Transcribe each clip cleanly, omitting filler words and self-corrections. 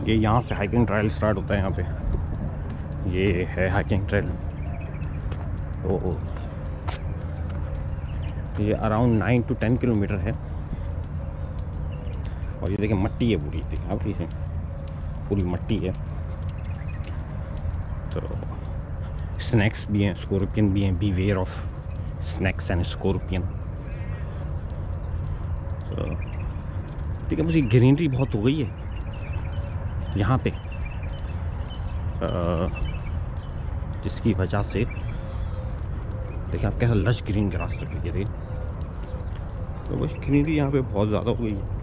ये यहाँ से हाइकिंग ट्रायल स्टार्ट होता है। यहाँ पे ये है हाइकिंग ट्रायल। तो ये अराउंड 9 to 10 किलोमीटर है। और ये देखिए मट्टी है पूरी, देखिए आप, इसे पूरी मट्टी है। तो स्नैक्स भी हैं, स्कॉर्पियन भी हैं, beware of snakes and scorpion. तो ठीक है, मुझे ग्रीनरी बहुत हो गई है यहाँ पे, जिसकी वजह से देखिए आप कैसा लश ग्रीन ग्रास लग रही है। तो बस ग्रीनरी यहाँ पे बहुत ज़्यादा हो गई है।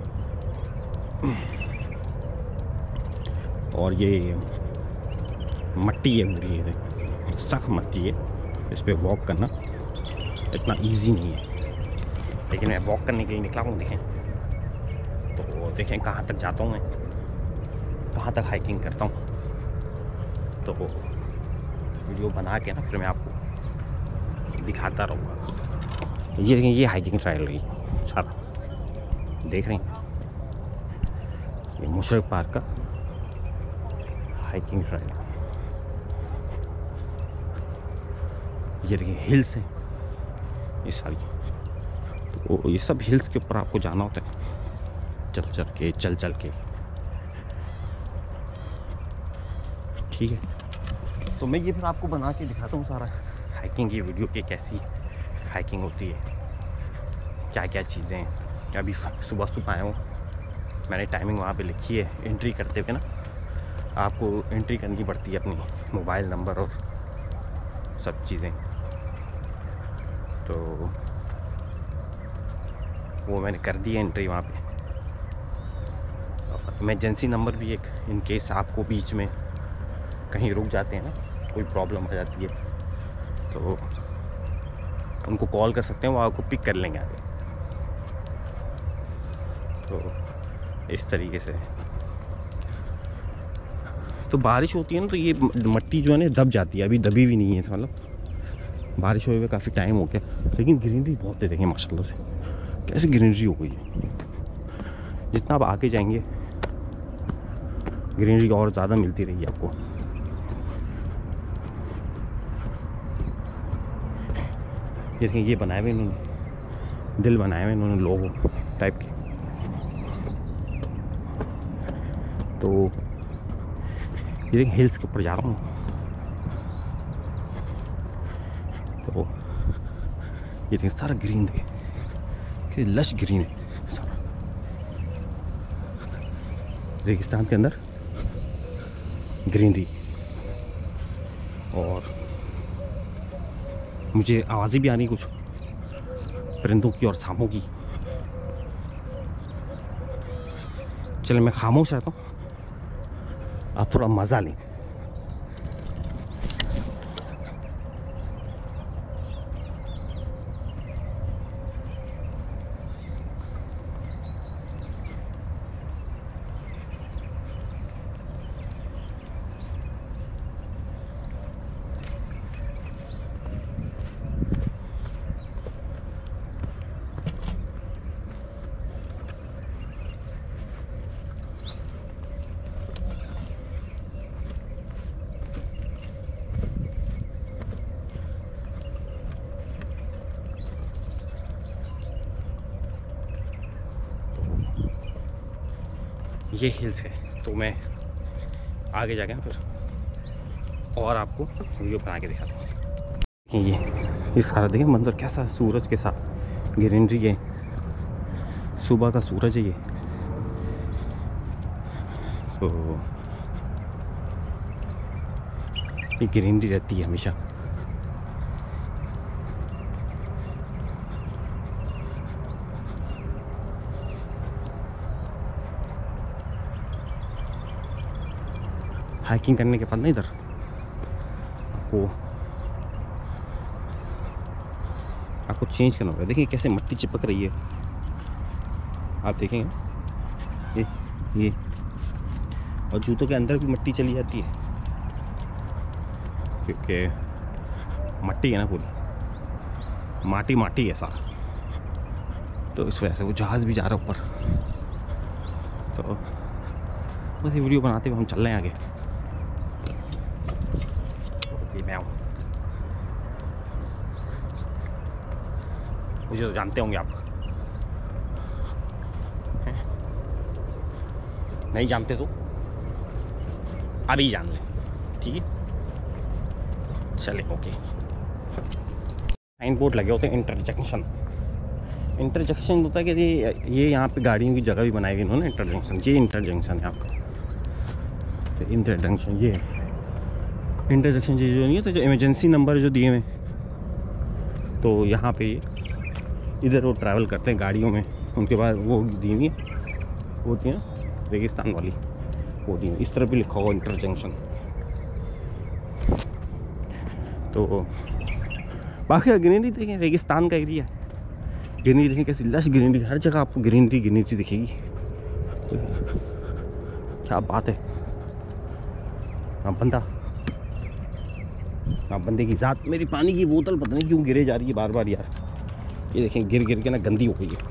और ये मट्टी है पूरी, ये देखिए सख्त मट्टी है। इस पर वॉक करना इतना इजी नहीं है, लेकिन मैं वॉक करने के लिए निकला हूँ। देखें तो देखें कहाँ तक जाता हूँ मैं, कहाँ तक हाइकिंग करता हूँ। तो वीडियो बना के ना फिर मैं आपको दिखाता रहूँगा। ये देखें, ये हाइकिंग ट्रायल रही सारा, देख रहे हैं, ये मुशर्रफ पार्क का हाइकिंग ट्रायल। ये देखिए हिल्स हैं ये सारी। तो ये सब हिल्स के ऊपर आपको जाना होता है, चल चल के। ठीक है, तो मैं ये फिर आपको बना के दिखाता हूँ सारा हाइकिंग की वीडियो की, कैसी हाइकिंग होती है, क्या क्या चीज़ें हैं। अभी सुबह सुबह आया हूँ, मैंने टाइमिंग वहाँ पे लिखी है। एंट्री करते हुए ना आपको एंट्री करनी पड़ती है अपनी मोबाइल नंबर और सब चीज़ें। तो वो मैंने कर दी है एंट्री वहाँ पे। इमरजेंसी नंबर भी एक, इन केस आपको बीच में कहीं रुक जाते हैं ना, कोई प्रॉब्लम हो जाती है, तो उनको कॉल कर सकते हैं, वो आपको पिक कर लेंगे आगे। तो इस तरीके से तो बारिश होती है ना, तो ये मट्टी जो है ना दब जाती है। अभी दबी भी नहीं है, मतलब बारिश हुए हुए काफ़ी टाइम हो गया, लेकिन ग्रीनरी बहुत है। देखें माशाल्लाह से कैसे ग्रीनरी हो गई है। जितना आप आगे जाएंगे ग्रीनरी और ज़्यादा मिलती रहेगी आपको। ये देखें, ये बनाए हुए इन्होंने, दिल बनाए हुए इन्होंने लोगो टाइप के। तो ये देखें हिल्स के ऊपर जा रहा हूँ, तो ये देखें सारा ग्रीन, देखें कि लश ग्रीन है सारा। रेगिस्तान के अंदर ग्रीनरी। और मुझे आवाज़ें भी आ रही कुछ परिंदों की और सांपों की। चलो मैं खामोश रहता हूँ, आप थोड़ा मज़ा लें। ये हिल्स है, तो मैं आगे जाके ना फिर और आपको वीडियो बना के दिखाता हूँ। ये सारा देखें मंजर कैसा, सूरज के साथ ग्रीनरी है, सुबह का सूरज है ये। तो ये ग्रीनरी रहती है हमेशा। हाइकिंग करने के बाद ना इधर आपको चेंज करना होगा। देखिए कैसे मट्टी चिपक रही है, आप देखेंगे ये और जूतों के अंदर भी मट्टी चली जाती है, क्योंकि मट्टी है ना, पूरी माटी है सारा। तो इस वजह से वो जहाज़ भी जा रहा है ऊपर। तो वापस ये वीडियो बनाते हुए हम चल रहे हैं आगे। ये मैं हूँ, मुझे तो जानते होंगे आप, नहीं जानते तो अभी जान लें, ठीक है। चले ओके। साइन बोर्ड लगे होते हैं इंटरजंक्शन। इंटरजंक्शन होता है कि ये यहाँ पे गाड़ियों की जगह भी बनाई हुई इन्होंने, इंटरजंक्शन। ये इंटरजंक्शन है आपका, तो इंटरजंक्शन ये इंटरजंक्शन ये जो नहीं है, तो जो इमरजेंसी नंबर जो दिए हुए, तो यहाँ पे इधर वो ट्रैवल करते हैं गाड़ियों में, उनके बाद वो दी हुई वो होती है ना रेगिस्तान वाली, वो दी हुई इस तरह भी लिखा हुआ इंटरजंक्शन। तो बाकी ग्रीनरी देखें, रेगिस्तान का एरिया है, ग्रीनरी देखें कैसी लश ग्रीनरी, हर जगह आपको ग्रीनरी ग्रीनरी दिखेगी। क्या बात है। हाँ बंदा, हाँ बंदे की ज़ात। मेरी पानी की बोतल पता नहीं क्यों गिरे जा रही है बार बार यार, ये देखें गिर गिर के ना गंदी हो गई है।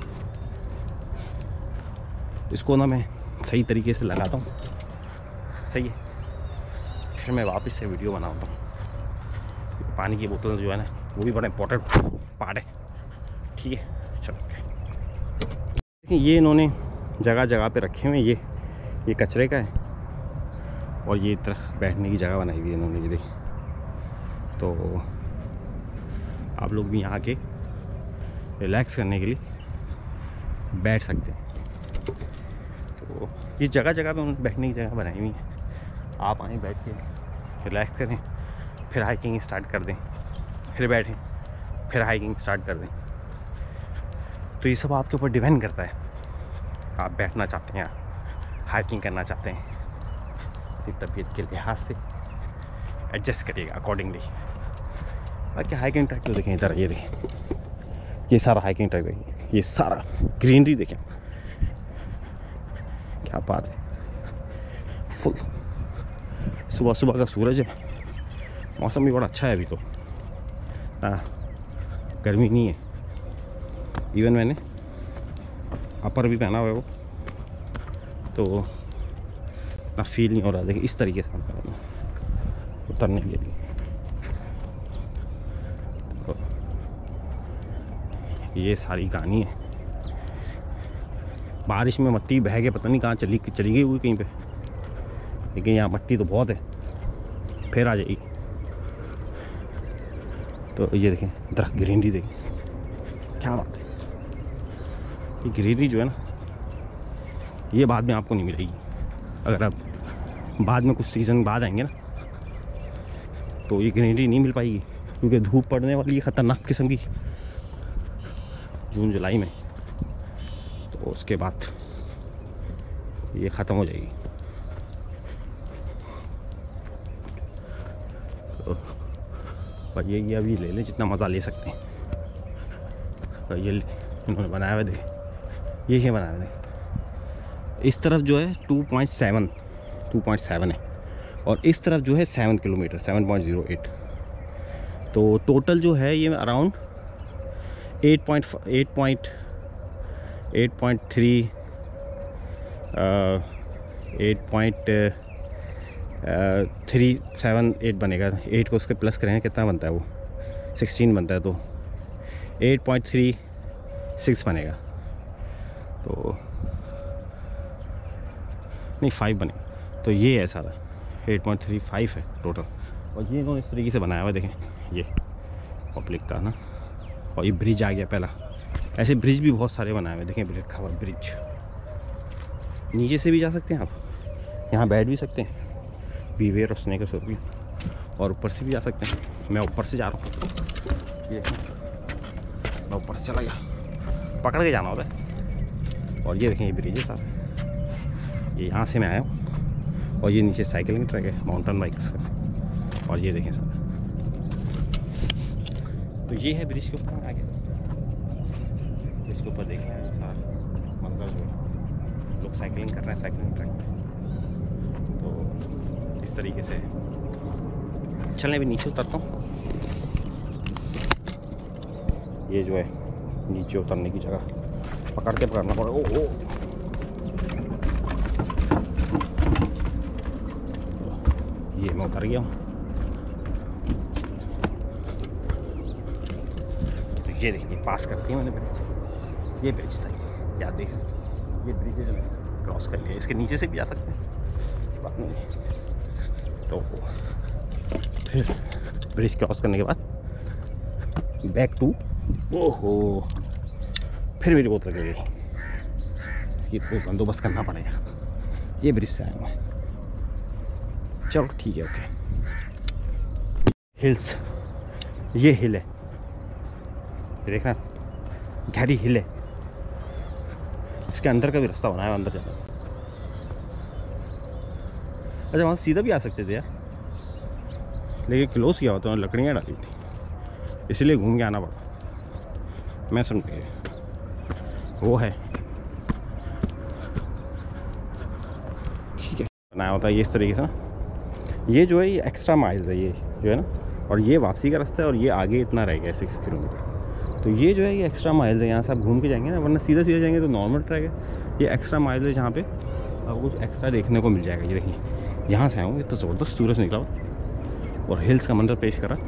इसको ना मैं सही तरीके से लगाता हूँ, सही है, फिर मैं वापस से वीडियो बनाता हूँ। पानी की बोतल जो है ना वो भी बड़ा इंपॉर्टेंट पार्ट है, ठीक है। चलो देखिए ये इन्होंने जगह जगह पे रखे हुए हैं, ये कचरे का है, और ये तरफ बैठने की जगह बनाई हुई है इन्होंने, ये देखिए। तो आप लोग भी यहाँ आके रिलैक्स करने के लिए बैठ सकते हैं। तो ये जगह जगह पे उन्होंने बैठने की जगह बनाई हुई है, आप आएँ बैठ के रिलैक्स करें, फिर हाइकिंग स्टार्ट कर दें, फिर बैठें, फिर हाइकिंग स्टार्ट कर दें। तो ये सब आपके ऊपर डिपेंड करता है, आप बैठना चाहते हैं, हाइकिंग करना चाहते हैं, अपनी तबीयत के लिहाज से एडजस्ट करिएगा अकॉर्डिंगली। बाकी हाइकिंग ट्रैक तो देखें इधर, ये देखें ये सारा हाइकिंग ट्रैक देखें, ये सारा ग्रीनरी देखें, क्या बात है। फुल सुबह सुबह का सूरज है, मौसम भी बड़ा अच्छा है अभी तो, गर्मी नहीं है। इवन मैंने अपर भी पहना हुआ है वो, तो ना फील नहीं हो रहा। देखिए इस तरीके से हम करेंगे उतरने के लिए। तो ये सारी कहानी है। बारिश में मट्टी बह के पता नहीं कहाँ चली गई हुई कहीं पे, लेकिन यहाँ मट्टी तो बहुत है, फिर आ जाएगी। तो ये देखें दरख्त, ग्रीनरी देखें, क्या बात है। ये ग्रीनरी जो है ना, ये बाद में आपको नहीं मिलेगी। अगर आप बाद में कुछ सीज़न बाद आएंगे ना, तो ये ग्रीनरी नहीं मिल पाएगी, क्योंकि धूप पड़ने वाली है ख़तरनाक किस्म की जून जुलाई में, तो उसके बाद ये ख़त्म हो जाएगी। तो पर ये अभी ले लें जितना मज़ा ले सकते हैं। तो ये इन्होंने बनाया हुआ देखें, ये है बनाया हुआ देखें। इस तरफ जो है 2.7 है, और इस तरफ जो है 7 किलोमीटर 7.08। तो टोटल जो है ये अराउंड 8.3 8.378 बनेगा। 8 को उसके प्लस करेंगे कितना बनता है, वो 16 बनता है, तो 8.36 बनेगा। तो नहीं 5 बनेगा, तो ये है सारा 8.35 है टोटल। और ये इन्होंने इस तरीके से बनाया हुआ है, देखें ये पब्लिक का ना। और ये ब्रिज आ गया पहला, ऐसे ब्रिज भी बहुत सारे बनाए हुए, देखें ब्रिज खबर ब्रिज। नीचे से भी जा सकते हैं आप, यहाँ बैठ भी सकते हैं, बीवेयर और स्नेक और भी, और ऊपर से भी जा सकते हैं। मैं ऊपर से जा रहा हूँ, ये मैं ऊपर से चला गया, पकड़ के जाना होता है। और ये देखें ये ब्रिज है सारा, ये यहाँ से मैं आया हूँ। और ये नीचे साइकिलिंग ट्रैक है माउंटेन बाइक्स का। और ये देखें सारा, तो ये है ब्रिज के ऊपर आ गया। इसके ऊपर देख रहे हैं सारा मंजर जो है, लोग साइकिलिंग कर रहे हैं साइकिलिंग ट्रैक पे। तो इस तरीके से चलने भी नीचे उतरता हूँ। ये जो है नीचे उतरने की जगह पकड़ के पकड़ना पड़ेगा। ओ मैं उतर गया हूँ। तो ये देखिए पास कर दिया मैंने ब्रिज, ये ब्रिज था याद देखिए, ये ब्रिज है जो क्रॉस कर लिया। इसके नीचे से भी जा सकते हैं, बात नहीं। तो फिर ब्रिज क्रॉस करने के बाद बैक टू, ओहो फिर मेरी बोतल गिर गई, इसकी तो बंदोबस्त करना पड़ेगा। ये ब्रिज से आया मैं, चलो ठीक है ओके। हिल्स, ये हिल है देखना, गहरी हिल है, इसके अंदर का भी रास्ता बनाया है अंदर जाना। अच्छा वहाँ सीधा भी आ सकते थे यार, लेकिन क्लोज किया होता है, लकड़ियाँ डाली थी, इसलिए घूम के आना पड़ा। मैं समझ गया वो है, ठीक है बनाया होता है ये इस तरीके से ना। ये जो है ये एक्स्ट्रा माइल्स है, ये जो है ना, और ये वापसी का रास्ता है, और ये आगे इतना रह गया 6 किलोमीटर। तो ये जो है ये एक्स्ट्रा माइल्स है, यहाँ से आप घूम के जाएंगे ना, वरना सीधा सीधा जाएंगे तो नॉर्मल ट्रैक है। ये एक्स्ट्रा माइल्स है जहाँ पे आपको कुछ एक्स्ट्रा देखने को मिल जाएगा। ये देखिए यहाँ से आऊँ, इतना ज़बरदस्त सूरज निकला और हिल्स का मंजर पेश करा।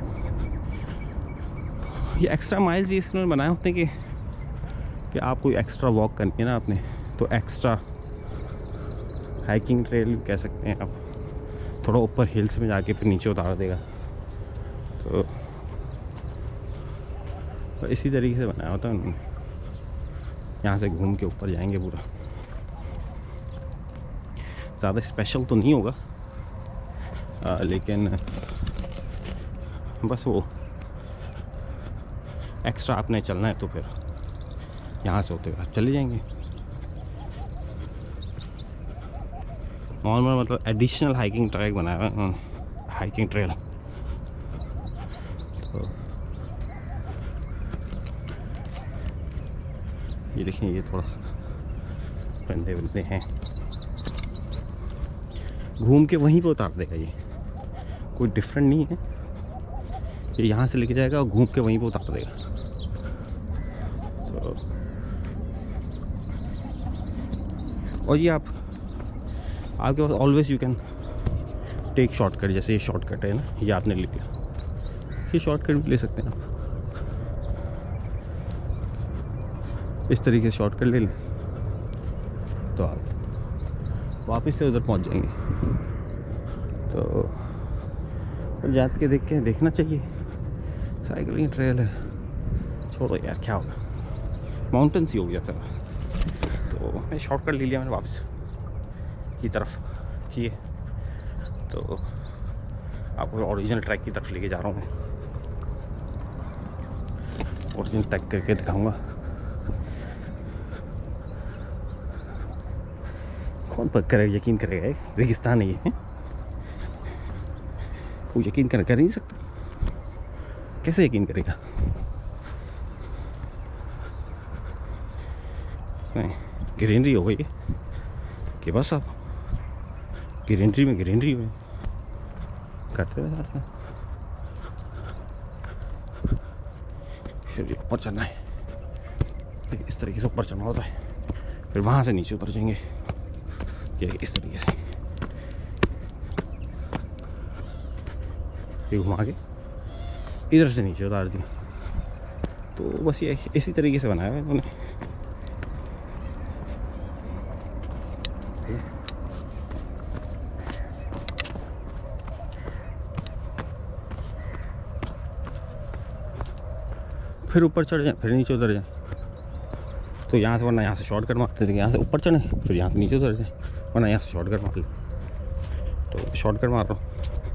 ये एक्स्ट्रा माइल्स ये इसमें बनाए होते हैं कि आप कोई एक्स्ट्रा वॉक करनी है ना आपने, तो एक्स्ट्रा हाइकिंग ट्रेल कह सकते हैं आप, थोड़ा ऊपर हिल्स में जाके फिर नीचे उतार देगा। तो इसी तरीके से बनाया होता है उन्होंने। यहाँ से घूम के ऊपर जाएंगे पूरा, ज़्यादा स्पेशल तो नहीं होगा लेकिन बस वो एक्स्ट्रा आपने चलना है तो फिर यहाँ से होते हुए चले जाएंगे। नॉर्मल मतलब एडिशनल हाइकिंग ट्रैक बनाया हुआ है, हाइकिंग ट्रेल। तो ये देखिए ये थोड़ा बंदे बंदे हैं, घूम के वहीं पे उतार देगा। ये कोई डिफरेंट नहीं है, ये यहाँ से लेके जाएगा और घूम के वहीं पे उतार देगा। तो और ये आपके पास always you can take shortcut, जैसे ये शॉर्टकट है ना, ये आपने ले लिया, ये शॉर्टकट भी ले सकते हैं आप। इस तरीके से शॉर्टकट ले लें तो आप वापस से उधर पहुंच जाएंगे। तो जात के देखना चाहिए, साइकिलिंग ट्रेल है, छोड़ो यार क्या होगा, माउंटेन सी हो गया सर। तो मैं शॉर्टकट ले लिया मैंने वापस की तरफ ये। तो आपको ओरिजिनल ट्रैक की तरफ लेके जा रहा हूँ मैं, ओरिजिनल ट्रैक करके दिखाऊंगा। कौन पक करेगा, यकीन करेगा, रेगिस्तान है ये, कोई यकीन कर नहीं सकता, कैसे यकीन करेगा। ग्रीनरी हो गई कि बस आप ग्रीनरी में करते हुए जाते हैं। फिर ऊपर चढ़ना है, इस तरीके से ऊपर चढ़ना होता है, फिर वहाँ से नीचे उतर जाएंगे ये इस तरीके से, ये घुमा के इधर से नीचे उतार दिया। तो बस ये इसी तरीके से बनाया है इन्होंने। फिर ऊपर चढ़ जाए फिर नीचे उतर जाए, तो यहाँ से, वरना यहाँ से शॉर्टकट मारते थे, यहाँ से ऊपर चढ़े फिर यहाँ से नीचे उतर जाए, वरना यहाँ से शॉर्टकट मार ले। तो शॉर्टकट मार रहा हूँ,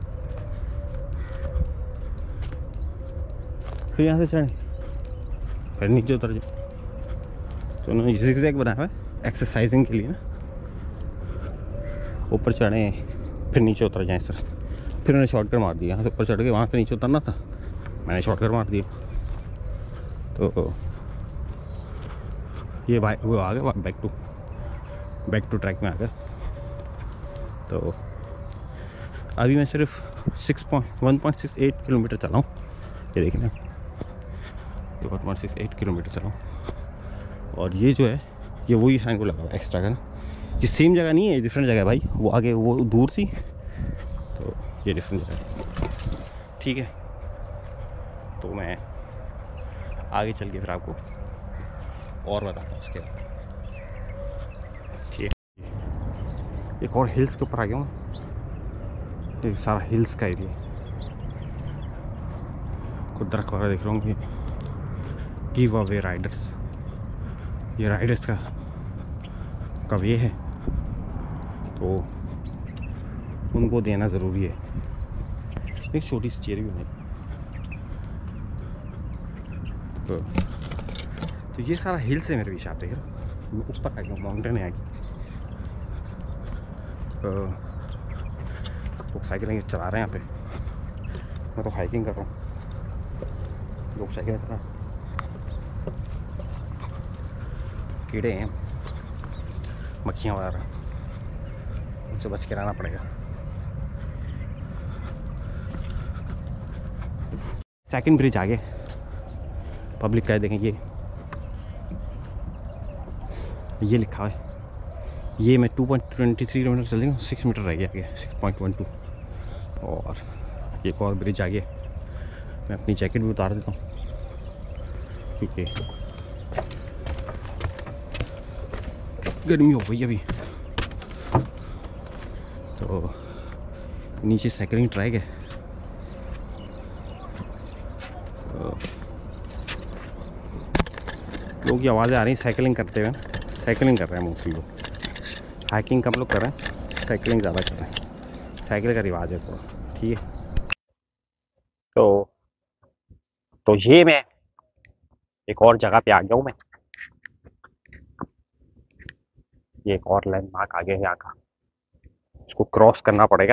फिर यहाँ से चढ़े फिर नीचे उतर जाए। तो उन्होंने ज़िगज़ैग बनाया हुआ है एक्सरसाइजिंग के लिए ना, ऊपर चढ़े फिर नीचे उतर जाएँ सर। फिर उन्होंने शॉर्टकट मार दिया, यहाँ से ऊपर चढ़ के वहाँ से नीचे उतरना था, मैंने शॉर्टकट मार दिया। तो ये भाई वो आ गया बैक टू ट्रैक में आ गया। तो अभी मैं सिर्फ 1.68 किलोमीटर चला हूँ, ये देखना 1.68 किलोमीटर चला हूँ। और ये जो है ये वही साइन को लगा हुआ एक्स्ट्रा का ना, ये सेम जगह नहीं है, डिफरेंट जगह है भाई, वो आगे वो दूर सी। तो ये डिफरेंस है। ठीक है, तो मैं आगे चल के फिर आपको और बताता हूँ उसके बाद। ठीक है, एक और हिल्स के ऊपर आ गया हूँ। ये सारा हिल्स का एरिया, खुद दरख्त वगैरह देख रहा हूँ कि गिव अवे राइडर्स, ये राइडर्स का कब ये है, तो उनको देना ज़रूरी है। एक छोटी सी चेयर भी बनाई। तो ये सारा हिल्स है मेरे पीछे, आप देख रहे हो। मैं ऊपर आ गया, माउंटेन है आगे। लोग साइकिलिंग चला रहे हैं यहाँ पे, मैं तो हाइकिंग कर रहा हूँ। लोग साइकिल चला रहे हैं। कीड़े हैं, मक्खियाँ वगैरह, उनसे बच के रहना पड़ेगा। सेकंड ब्रिज आगे पब्लिक का है, देखें ये लिखा है। ये मैं 2.23 किलोमीटर चल जाऊँ, 6 मीटर रह गया आगे, 6.12। और एक और ब्रिज आगे, मैं अपनी जैकेट भी उतार देता हूँ क्योंकि गर्मी हो गई अभी। तो नीचे साइकिलिंग ट्रैक है, तो लोग की आवाज़ें आ रही हैं साइकिलिंग करते हुए। साइकिलिंग कर रहे हैं मोस्टली लोग, हाइकिंग कम लोग कर रहे हैं, साइकिलिंग ज़्यादा कर रहे हैं। साइकिल का रिवाज है थोड़ा, ठीक है। तो ये मैं एक और जगह पे आ गया हूँ मैं। ये एक और लैंडमार्क आ गया है यहाँ का, इसको क्रॉस करना पड़ेगा।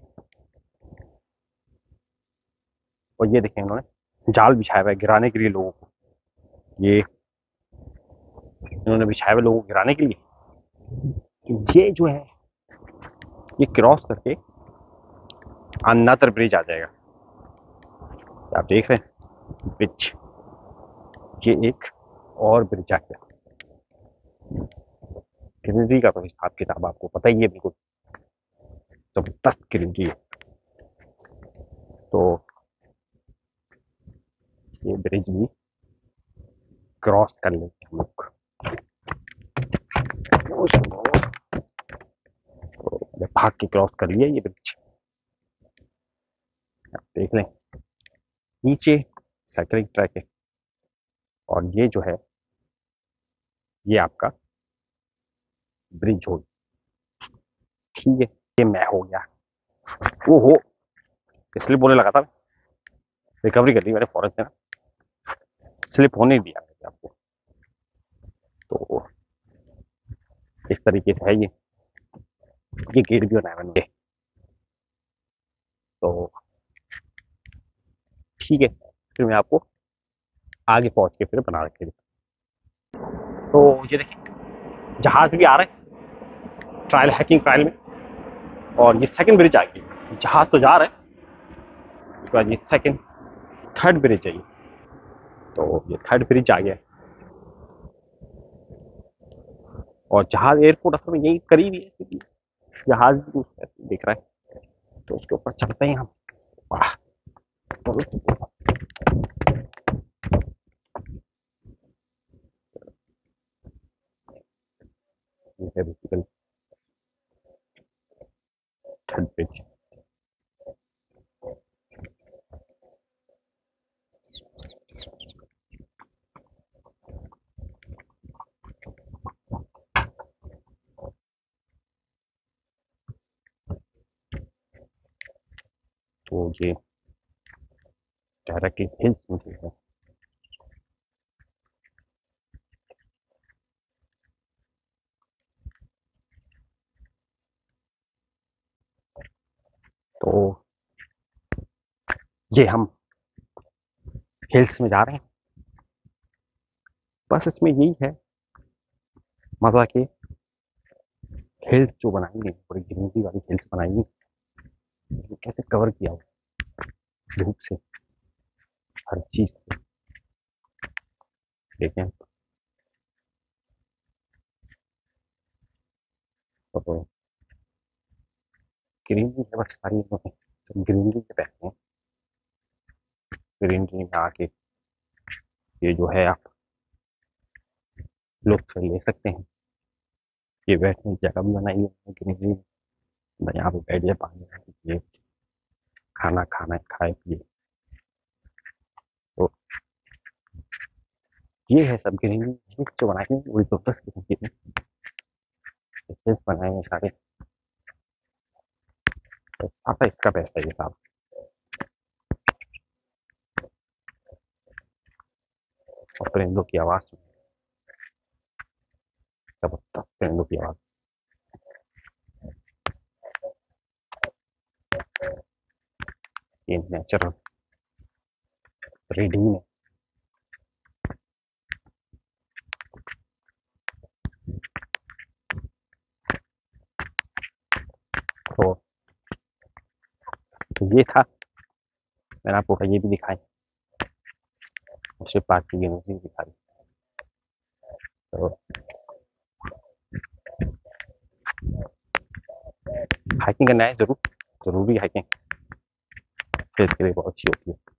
और ये देखें, इन्होंने जाल बिछाया हुआ है गिराने के लिए लोगों को। ये इन्होंने बिछाया हुआ लोगों को गिराने के लिए। तो ये जो है, ये क्रॉस करके अनदर ब्रिज आ जाएगा। आप देख रहे हैं ब्रिज, ये एक और ब्रिज आ गया। ग्रीनरी का तो हिसाब किताब आपको पता ही है, बिल्कुल जबरदस्त ग्रीनरी है। तो ये ब्रिज भी क्रॉस कर लेंगे हम लोग। तो मैं भाग के क्रॉस कर लिया ये ब्रिज। आप देख लें, नीचे साइकिलिंग ट्रैक है, और ये जो है, ये आपका ब्रिज हो, ठीक है। ये मैं हो गया, वो हो, स्लिप होने लगा था। रिकवरी कर ली मैंने फौरन से ना, स्लिप होने दिया मैंने आपको। तो इस तरीके से है ये गेट भी बनाया मैंने। तो ठीक है, फिर मैं आपको आगे पहुंच के फिर बना रखे। तो ये देखिए, जहाज भी आ रहा है ट्रायल, हैकिंग ट्रायल में। और ये सेकंड ब्रिज आ गई, जहाज तो जा रहा है, उसके बाद ये सेकंड थर्ड ब्रिज है ये। तो ये थर्ड ब्रिज आ गया, और जहाज एयरपोर्ट असल में यही करीब ही है, जहाज भी दिख रहा है। तो उसके ऊपर चढ़ते हैं हम। वाह, ये है बेसिकली थर्ड ब्रिज। तो ये डायरेक्टली हिल्स में है। तो ये हम हिल्स में जा रहे हैं। बस इसमें यही है मजा कि हिल्स जो बनाएंगे, पूरी ग्रीनरी वाली हिल्स बनाएंगे, कैसे कवर किया हो धूप से, हर चीज से। देखें, तो ग्रीनरी है बस सारी में। तो ग्रीनरी के बैठते हैं, ग्रीनरी में आके ये जो है आप लुत्फ ले सकते हैं। ये बैठने की जगह भी बनाई है ग्रीनरी में, यहाँ पे बैठ जाए, पानी पिए, खाना खाना खाए पिए। तो ये है सब ग्रीनरी जो बनाए हैं, वही तो 10 किस्म के बनाए हैं सारे। तो सारा इसका पैसा ये साहब। और परिंदों की आवाज़, जबरदस्त परिंदों की आवाज़। ये नेचुरल रीडिंग है। तो ये था, मैंने आपको ये भी दिखाई, शिव पार्क की यूनिवर्सिटी दिखाई। तो हाइकिंग करना है जरूर, जरूरी हाइकिंग सेहत के लिए बहुत अच्छी होती है।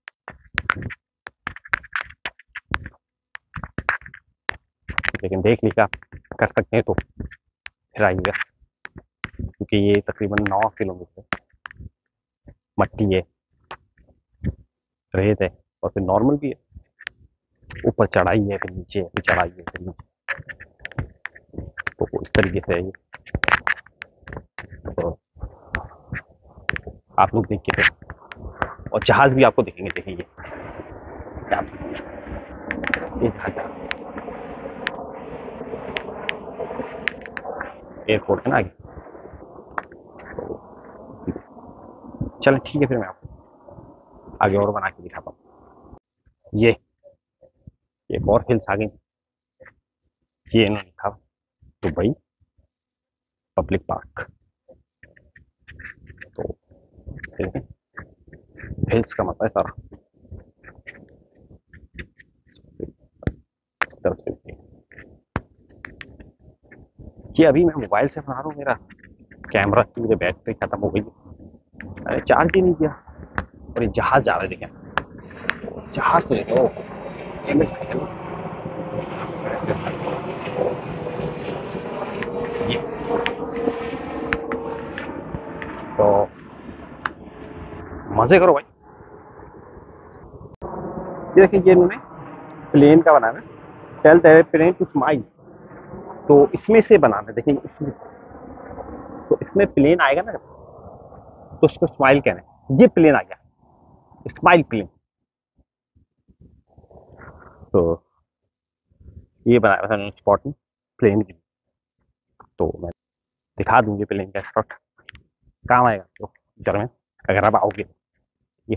लेकिन देख लीजिए, आप कर सकते हैं तो फिर आइएगा, क्योंकि ये तकरीबन 9 किलोमीटर मट्टी है, रेत है, और फिर नॉर्मल भी है, ऊपर चढ़ाई है, फिर नीचे है, फिर चढ़ाई है, फिर नीचे। तो इस तरीके से है ये। तो आप लोग देखिए, और जहाज भी आपको दिखेंगे, देखिए एयरपोर्ट है ना आगे। चलो ठीक है, फिर मैं आपको आगे और बना के दिखाता हूँ। ये एक और हिल्स आ गई, ये इन्होंने लिखा दुबई पब्लिक पार्क। तो हिल्स का मतलब है सारा तरफ से। ये अभी मैं मोबाइल से बना रहा हूँ, मेरा कैमरा की मेरे बैटरी खत्म हो गई, अरे चार्ज ही नहीं किया। और ये जहाज जा रहा है, देखें जहाज तो देखो, ये तो मजे करो भाई। ये देखिए, ये इन्होंने प्लेन का बनाना है, tell the plane to smile. तो इसमें से बनाना है, देखिए इसमें, तो इसमें प्लेन आएगा ना, तो उसको स्माइल कहना है। ये प्लेन आ गया, स्माइल प्लेन। तो ये बनाया था स्पॉट में प्लेन की। तो मैं दिखा दूंगी प्लेन का स्पॉट, काम आएगा तो फ्यूचर में अगर आप आओगे। ये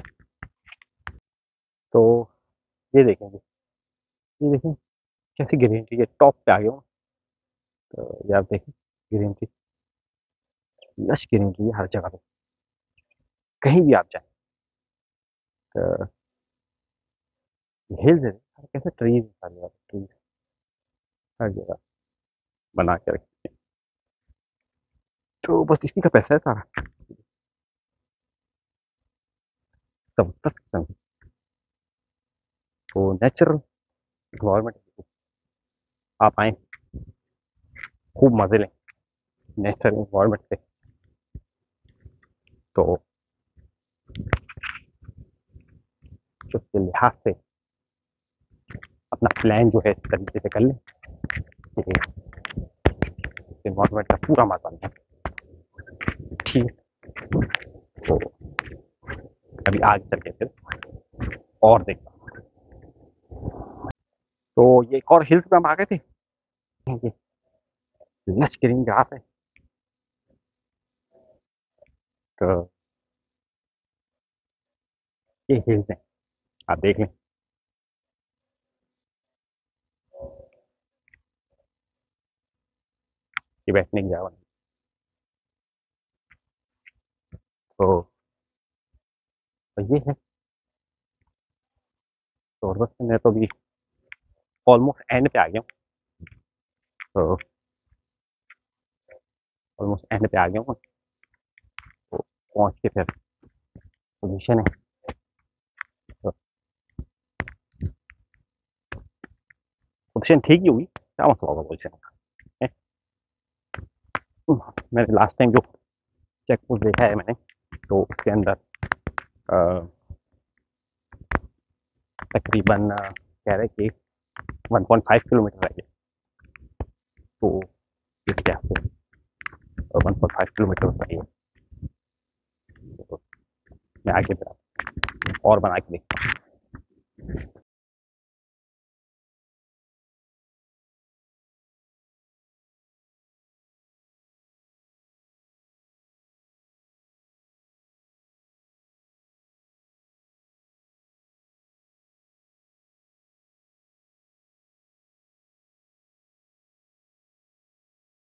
तो ये देखेंगे, ये देखें कैसी ग्रीन टी है, टॉप पे आ गया हूँ। तो ये आप देखें green tea, lush green tea है हर जगह पे, कहीं भी आप जाए। तो हिल्स है, कैसे ट्रीज, सारी जगह ट्रीज, हर जगह बना के रखी है। तो बस इसी का पैसा है सारा, जबरदस्त किस्म की। तो नेचुरल इन्वायरमेंट, आप आए, खूब मजे लें नेचुरल इन्वायरमेंट से। तो उसके लिहाज से अपना प्लान जो है इस तरीके से कर लें कि इन्वायरमेंट का पूरा मजा लें। ठीक है, तो अभी आगे चल के फिर और देखता हूँ। तो ये एक और हिल्स पे हम आ गए थे, ये लश ग्रीन घास है। तो ये हिल्स हैं, आप देख लें। ये बैठने की जगह बनी। तो, तो ये है, तो बस मैं तो अभी ऑलमोस्ट एंड पे आ गया हूँ। तो ऑलमोस्ट एंड पे आ गया हूँ, तो पहुँच के फिर पोजीशन है। तो पोजीशन ठीक ही होगी, क्या मसला होगा पोजीशन का? मैंने लास्ट टाइम जो चेक पोस्ट देखा है मैंने, तो उसके अंदर तकरीबन कह रहे कि 1.5 किलोमीटर है। तो देखते हैं आपको 1.5 किलोमीटर चाहिए, तो मैं आगे और बना के देखता हूँ।